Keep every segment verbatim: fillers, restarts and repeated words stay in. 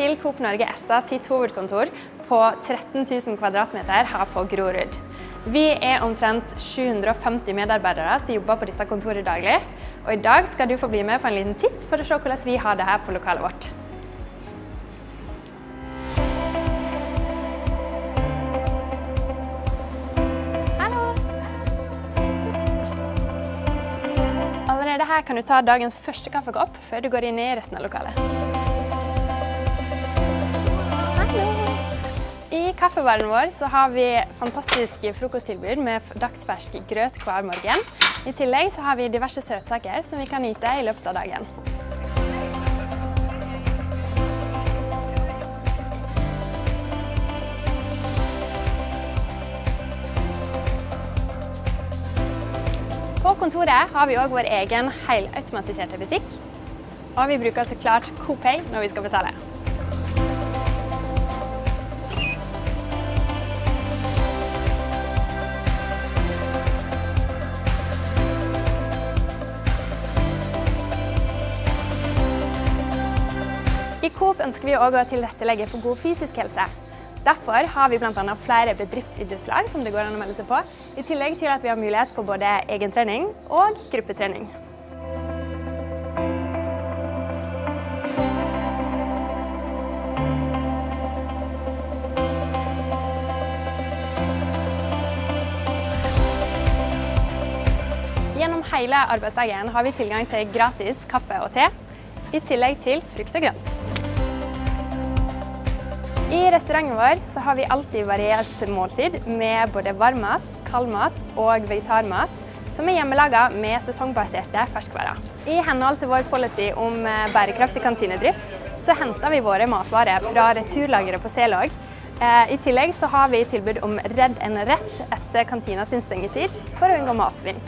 til Coop Norge S A sitt hovedkontor på tretten tusen kvadratmeter her på Grorud. Vi er omtrent sju hundre og femti medarbeidere som jobber på disse kontorene daglig, og i dag skal du få bli med på en liten titt for å se hvordan vi har det her på lokalet vårt. Allerede her kan du ta dagens første kaffekopp før du går inn i resten av lokalet. Hallo! I kaffebaren vår så har vi fantastiske frokosttilbud med dagsfersk grøt hver morgen. I tillegg så har vi diverse søtsaker som vi kan nyte i løpet av dagen. På kontoret har vi også vår egen helautomatiserte butikk, og vi bruker så klart Coop Pay når vi skal betale. I Coop ønsker vi også å tilrettelegge for god fysisk helse. Derfor har vi blant annet flere bedriftsidrettslag som det går an å melde seg på, i tillegg til at vi har mulighet for både egentrening og gruppetrening. Gjennom hele arbeidsdagen har vi tilgang til gratis kaffe og te, i tillegg til frukt og grønt. I restauranten vår så har vi alltid variert måltid med både varmmat, kaldmat og vegetarmat, som er hjemmelaget med sesongbaserte ferskvarer. I henhold til vår policy om bærekraftig kantinedrift, så henter vi våre matvarer fra returlageret på Selåg. I tillegg så har vi tilbud om redd en rett etter kantina sin stengetid for å unngå matsvinn.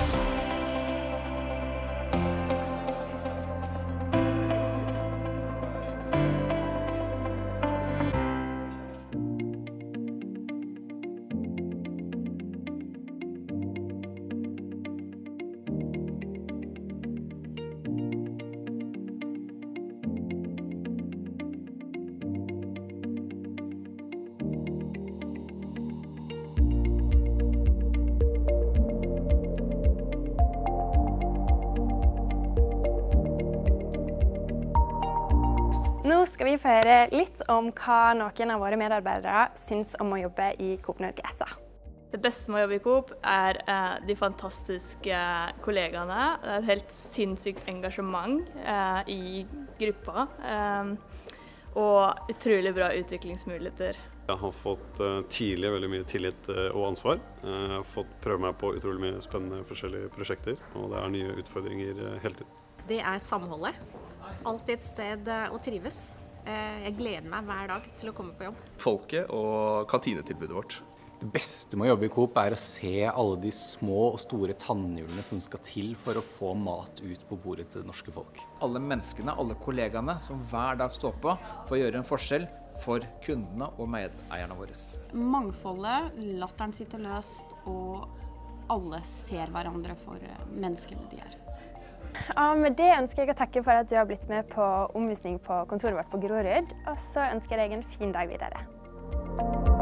Nå skal vi få høre litt om hva noen av våre medarbeidere syns om å jobbe i Coop Norge S A. Det beste med å jobbe i Coop er eh, de fantastiske kollegaene. Det er et helt sinnssykt engasjement eh, i gruppa, eh, og utrolig bra utviklingsmuligheter. Jeg har fått uh, tidlig veldig mye tillit uh, og ansvar. Uh, jeg har fått prøve meg på utrolig mye spennende forskjellige prosjekter, og det er nye utfordringer uh, hele tiden. Det er samholdet. Alltid et sted å trives. Jeg gleder meg hver dag til å komme på jobb. Folket og kantinetilbudet vårt. Det beste med å jobbe i Coop er å se alle de små og store tannhjulene som skal til for å få mat ut på bordet til det norske folk. Alle menneskene, alle kollegaene som hver dag står på for å gjøre en forskjell for kundene og medeierne våre. Mangfoldet, latteren sitter løst, og alle ser hverandre for menneskene de er. Ja, med det ønsker jeg å takke for at du har blitt med på omvisning på kontoret vårt på Grorud, og så ønsker jeg deg en fin dag videre.